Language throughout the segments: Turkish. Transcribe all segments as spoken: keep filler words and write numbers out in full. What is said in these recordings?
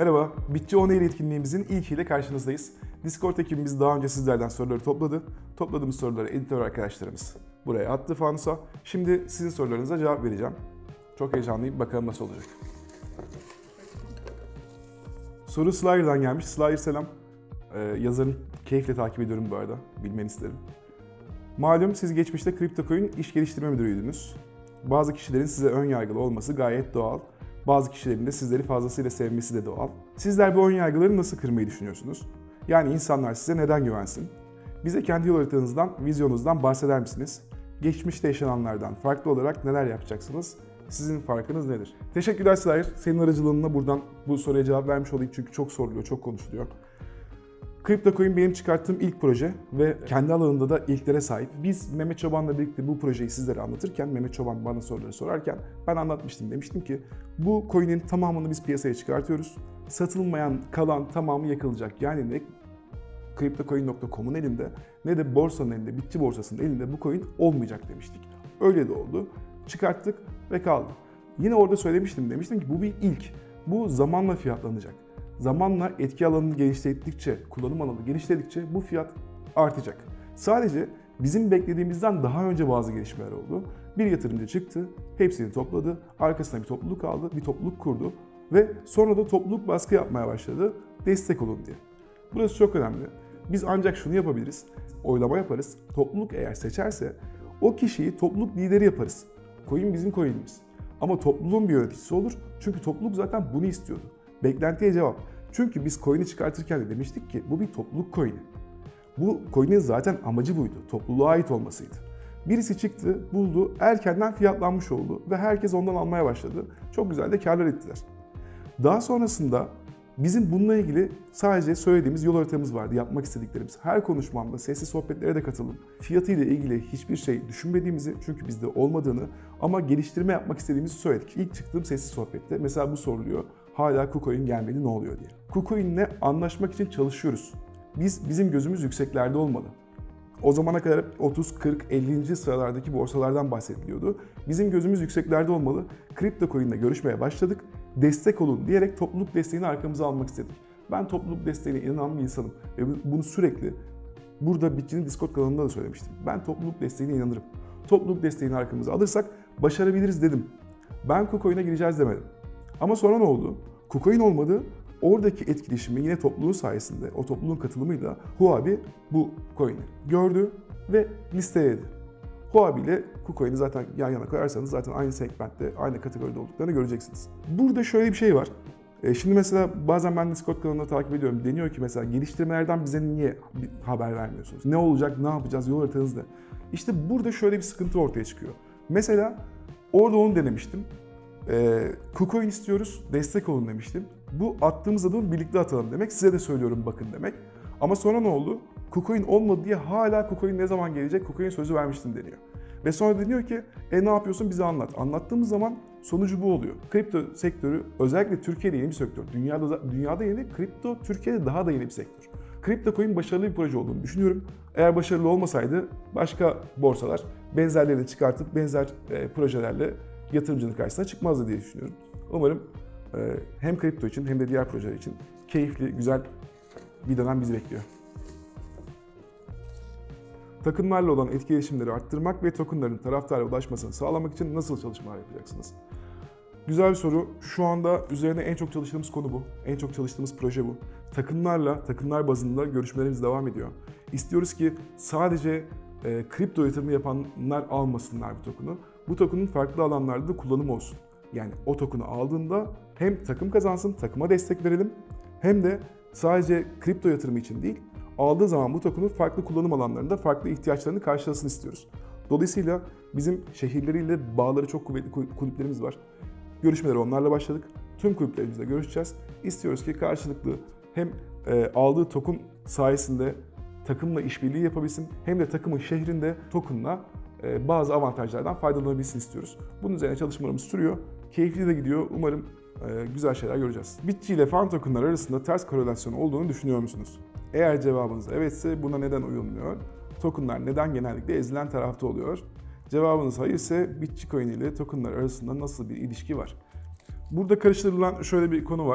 Merhaba, Bitçi On Air etkinliğimizin ilkiyle karşınızdayız. Discord ekibimiz daha önce sizlerden soruları topladı. Topladığımız soruları editör arkadaşlarımız buraya attı fanusa. Şimdi sizin sorularınıza cevap vereceğim. Çok heyecanlıyım, bakalım nasıl olacak. Soru Slayer'dan gelmiş. Slayer selam. Ee, yazarını keyifle takip ediyorum bu arada, bilmeni isterim. Malum siz geçmişte CryptoCoin iş geliştirme müdürüydünüz. Bazı kişilerin size ön yargılı olması gayet doğal. Bazı kişilerin de sizleri fazlasıyla sevmesi de doğal. Sizler bu ön yargıları nasıl kırmayı düşünüyorsunuz? Yani insanlar size neden güvensin? Bize kendi yol haritanızdan, vizyonunuzdan bahseder misiniz? Geçmişte yaşananlardan farklı olarak neler yapacaksınız? Sizin farkınız nedir? Teşekkürler Slayer. Senin aracılığınla buradan bu soruya cevap vermiş olayım çünkü çok soruluyor, çok konuşuluyor. CryptoCoin benim çıkarttığım ilk proje ve kendi alanında da ilklere sahip. Biz Mehmet Çoban'la birlikte bu projeyi sizlere anlatırken, Mehmet Çoban bana soruları sorarken ben anlatmıştım. Demiştim ki bu coin'in tamamını biz piyasaya çıkartıyoruz. Satılmayan kalan tamamı yakılacak. Yani ne CryptoCoin nokta com'un elinde ne de borsanın elinde, Bitçi borsasının elinde bu coin olmayacak demiştik. Öyle de oldu. Çıkarttık ve kaldı. Yine orada söylemiştim. Demiştim ki bu bir ilk. Bu zamanla fiyatlanacak. Zamanla etki alanını genişlettikçe, kullanım alanı genişledikçe bu fiyat artacak. Sadece bizim beklediğimizden daha önce bazı gelişmeler oldu. Bir yatırımcı çıktı, hepsini topladı, arkasına bir topluluk aldı, bir topluluk kurdu ve sonra da topluluk baskı yapmaya başladı, destek olun diye. Burası çok önemli. Biz ancak şunu yapabiliriz, oylama yaparız, topluluk eğer seçerse o kişiyi topluluk lideri yaparız. Coin bizim coin'imiz. Ama topluluğun bir yöneticisi olur çünkü topluluk zaten bunu istiyordu. Beklentiye cevap. Çünkü biz coin'i çıkartırken de demiştik ki bu bir topluluk coin'i. Bu coin'in zaten amacı buydu. Topluluğa ait olmasıydı. Birisi çıktı, buldu, erkenden fiyatlanmış oldu ve herkes ondan almaya başladı. Çok güzel de kârlar ettiler. Daha sonrasında bizim bununla ilgili sadece söylediğimiz yol haritamız vardı, yapmak istediklerimiz. Her konuşmamda sesli sohbetlere de katıldım. Fiyatıyla ilgili hiçbir şey düşünmediğimizi, çünkü bizde olmadığını ama geliştirme yapmak istediğimizi söyledik. İlk çıktığım sesli sohbette mesela bu soruluyor. Hala KuCoin gelmedi, ne oluyor diye. KuCoin'le anlaşmak için çalışıyoruz. Biz, bizim gözümüz yükseklerde olmalı. O zamana kadar otuz, kırk, ellinci sıralardaki borsalardan bahsediliyordu. Bizim gözümüz yükseklerde olmalı. CryptoCoin'le görüşmeye başladık. Destek olun diyerek topluluk desteğini arkamıza almak istedik. Ben topluluk desteğine inanan bir insanım ve bunu sürekli burada Bitçi'nin Discord kanalında da söylemiştim. Ben topluluk desteğine inanırım. Topluluk desteğini arkamıza alırsak başarabiliriz dedim. Ben KuCoin'e gireceğiz demedim. Ama sonra ne oldu? KuCoin olmadı. Oradaki etkileşimi yine topluluğun sayesinde, o topluluğun katılımıyla Huobi bu coin'i gördü ve listeledi. Huobi ile KuCoin'i zaten yan yana koyarsanız zaten aynı segmentte, aynı kategoride olduklarını göreceksiniz. Burada şöyle bir şey var. Şimdi mesela bazen ben Discord kanalında takip ediyorum. Deniyor ki mesela geliştirmelerden bize niye haber vermiyorsunuz? Ne olacak, ne yapacağız, yol haritanız ne? İşte burada şöyle bir sıkıntı ortaya çıkıyor. Mesela orada onu denemiştim. Ee, KuCoin istiyoruz, destek olun demiştim. Bu attığımız adımı birlikte atalım demek. Size de söylüyorum bakın demek. Ama sonra ne oldu? KuCoin olmadı diye hala KuCoin ne zaman gelecek? KuCoin sözü vermiştim deniyor. Ve sonra deniyor ki e ne yapıyorsun bize anlat. Anlattığımız zaman sonucu bu oluyor. Kripto sektörü özellikle Türkiye'de yeni bir sektör. Dünyada, dünyada yeni, kripto Türkiye'de daha da yeni bir sektör. CryptoCoin başarılı bir proje olduğunu düşünüyorum. Eğer başarılı olmasaydı başka borsalar benzerlerini çıkartıp benzer e, projelerle yatırımcının karşısına çıkmazdı diye düşünüyorum. Umarım e, hem kripto için hem de diğer projeler için keyifli, güzel bir dönem bizi bekliyor. Takımlarla olan etkileşimleri arttırmak ve tokenların taraftara ulaşmasını sağlamak için nasıl çalışmalar yapacaksınız? Güzel bir soru. Şu anda üzerine en çok çalıştığımız konu bu. En çok çalıştığımız proje bu. Takımlarla, takımlar bazında görüşmelerimiz devam ediyor. İstiyoruz ki sadece e, kripto yatırımı yapanlar almasınlar bu token'u. Bu token'un farklı alanlarda da kullanımı olsun. Yani o token'u aldığında hem takım kazansın, takıma destek verelim, hem de sadece kripto yatırımı için değil, aldığı zaman bu token'u farklı kullanım alanlarında farklı ihtiyaçlarını karşılasın istiyoruz. Dolayısıyla bizim şehirleriyle bağları çok kuvvetli kulüplerimiz var. Görüşmelere onlarla başladık. Tüm kulüplerimizle görüşeceğiz. İstiyoruz ki karşılıklı hem e, aldığı token sayesinde takımla işbirliği yapabilsin, hem de takımın şehrinde token'la e, bazı avantajlardan faydalanabilsin istiyoruz. Bunun üzerine çalışmalarımız sürüyor. Keyifli de gidiyor. Umarım e, güzel şeyler göreceğiz. Bitçi ile fan token'lar arasında ters korelasyon olduğunu düşünüyor musunuz? Eğer cevabınız evetse buna neden uyulmuyor? Token'lar neden genellikle ezilen tarafta oluyor? Cevabınız hayırsa Bitcoin ile token'lar arasında nasıl bir ilişki var? Burada karıştırılan şöyle bir konu var.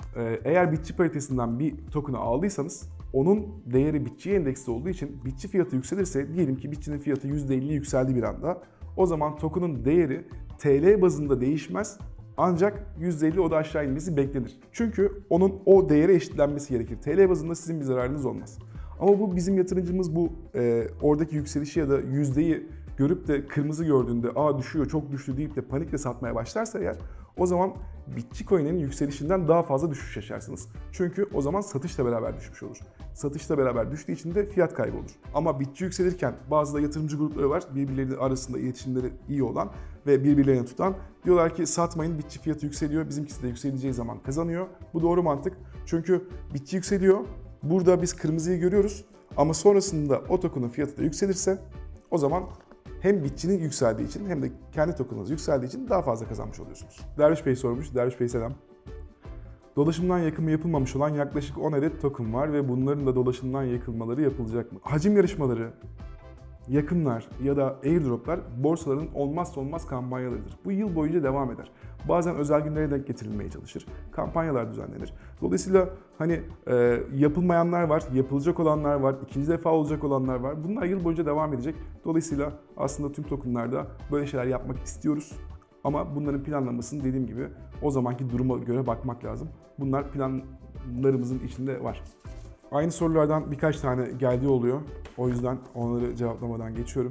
Ee, eğer bitçi paritesinden bir token'ı aldıysanız onun değeri bitçiye endeksli olduğu için bitçi fiyatı yükselirse, diyelim ki bitçinin fiyatı yüzde elli yükseldi bir anda, o zaman token'ın değeri T L bazında değişmez, ancak yüzde elli o da aşağı inmesi beklenir. Çünkü onun o değere eşitlenmesi gerekir. T L bazında sizin bir zararınız olmaz. Ama bu bizim yatırımcımız bu e, oradaki yükselişi ya da yüzdeyi görüp de kırmızı gördüğünde aa düşüyor, çok düştü deyip de panikle satmaya başlarsa eğer, o zaman Bitcoin'in yükselişinden daha fazla düşüş yaşarsınız. Çünkü o zaman satışla beraber düşmüş olur. Satışla beraber düştüğü için de fiyat kaybı olur. Ama Bitcoin yükselirken bazı da yatırımcı grupları var, birbirleri arasında iletişimleri iyi olan ve birbirlerini tutan. Diyorlar ki satmayın, Bitcoin fiyatı yükseliyor, bizimkisi de yükseleceği zaman kazanıyor. Bu doğru mantık. Çünkü Bitcoin yükseliyor, burada biz kırmızıyı görüyoruz ama sonrasında o token'ın fiyatı da yükselirse o zaman hem bitçinin yükseldiği için hem de kendi token'ınız yükseldiği için daha fazla kazanmış oluyorsunuz. Derviş Bey sormuş. Derviş Bey selam. Dolaşımdan yakımı yapılmamış olan yaklaşık on adet token var ve bunların da dolaşımdan yakılmaları yapılacak mı? Hacim yarışmaları, yakımlar ya da airdroplar borsaların olmazsa olmaz kampanyalarıdır. Bu yıl boyunca devam eder. Bazen özel günlere denk getirilmeye çalışır. Kampanyalar düzenlenir. Dolayısıyla hani e, yapılmayanlar var, yapılacak olanlar var, ikinci defa olacak olanlar var. Bunlar yıl boyunca devam edecek. Dolayısıyla aslında tüm tokenlarda böyle şeyler yapmak istiyoruz. Ama bunların planlamasını dediğim gibi o zamanki duruma göre bakmak lazım. Bunlar planlarımızın içinde var. Aynı sorulardan birkaç tane geldiği oluyor. O yüzden onları cevaplamadan geçiyorum.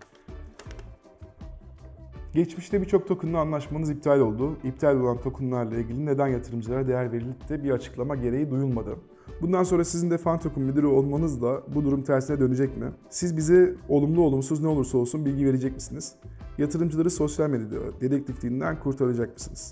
Geçmişte birçok token'la anlaşmanız iptal oldu. İptal olan token'larla ilgili neden yatırımcılara değer verilip de bir açıklama gereği duyulmadı? Bundan sonra sizin de fan token müdürü olmanızla bu durum tersine dönecek mi? Siz bize olumlu olumsuz ne olursa olsun bilgi verecek misiniz? Yatırımcıları sosyal medyada dedektifliğinden kurtaracak mısınız?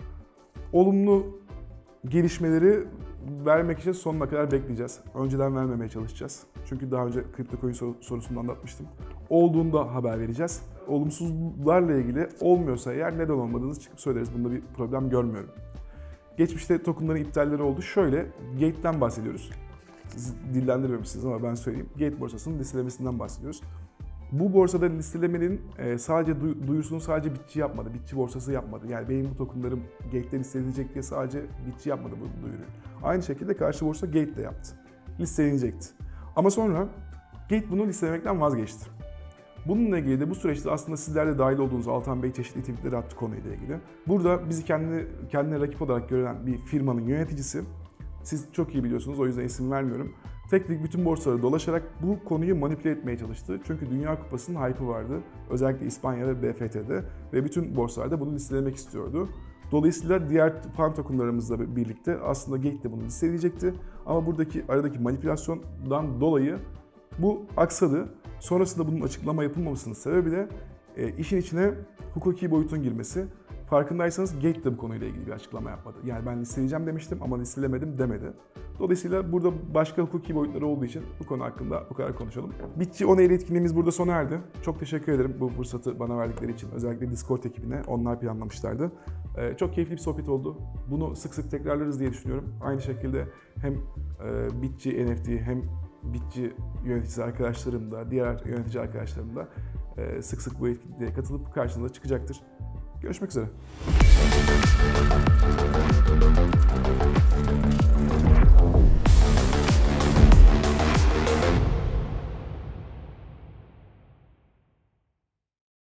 Olumlu gelişmeleri vermek için sonuna kadar bekleyeceğiz. Önceden vermemeye çalışacağız. Çünkü daha önce CryptoCoin sorusunu anlatmıştım. Olduğunda haber vereceğiz. Olumsuzlarla ilgili olmuyorsa eğer neden olmadığınızı çıkıp söyleriz. Bunda bir problem görmüyorum. Geçmişte tokenların iptalleri oldu. Şöyle, Gate'den bahsediyoruz. Siz dillendirmemişsiniz ama ben söyleyeyim. Gate borsasının listelemesinden bahsediyoruz. Bu borsada listelemenin sadece duyurusunu sadece bitçi yapmadı, bitçi borsası yapmadı. Yani benim bu tokenlarım Gate'de listeleninecek diye sadece bitçi yapmadı bu duyuruyu. Aynı şekilde karşı borsa Gate de yaptı. Listelenecekti. Ama sonra Gate bunu listelemekten vazgeçti. Bununla ilgili de bu süreçte aslında sizler de dahil olduğunuz Altan Bey çeşitli tweetleri attı konuyla ilgili. Burada bizi kendine, kendine rakip olarak gören bir firmanın yöneticisi, siz çok iyi biliyorsunuz o yüzden isim vermiyorum, tek tek bütün borsaları dolaşarak bu konuyu manipüle etmeye çalıştı. Çünkü Dünya Kupası'nın hype'ı vardı. Özellikle İspanya ve B F T'de ve bütün borsalarda bunu listelemek istiyordu. Dolayısıyla diğer fan tokenlarımızla birlikte aslında Gate de bunu listeleyecekti. Ama buradaki aradaki manipülasyondan dolayı bu aksadı. Sonrasında bunun açıklama yapılmamasının sebebi de e, işin içine hukuki boyutun girmesi. Farkındaysanız Gate de bu konuyla ilgili bir açıklama yapmadı. Yani ben listeleyeceğim demiştim ama listelemedim demedi. Dolayısıyla burada başka hukuki boyutları olduğu için bu konu hakkında bu kadar konuşalım. Bitçi on Eylül etkinliğimiz burada sona erdi. Çok teşekkür ederim bu fırsatı bana verdikleri için. Özellikle Discord ekibine, onlar planlamışlardı. Ee, çok keyifli bir sohbet oldu. Bunu sık sık tekrarlarız diye düşünüyorum. Aynı şekilde hem e, Bitçi N F T hem Bitçi yöneticisi arkadaşlarım da, diğer yönetici arkadaşlarım da e, sık sık bu etkinliğe katılıp karşınıza çıkacaktır. Görüşmek üzere.